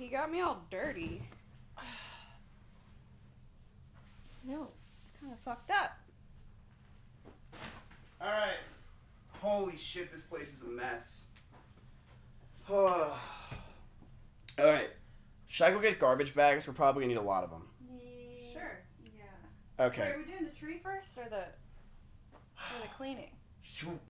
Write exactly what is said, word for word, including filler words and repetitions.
he got me all dirty. No, it's kind of fucked up. Alright. Holy shit, this place is a mess. Alright. Should I go get garbage bags? We're probably gonna need a lot of them. Sure. Yeah. Okay. Wait, are we doing the tree first or the or the cleaning?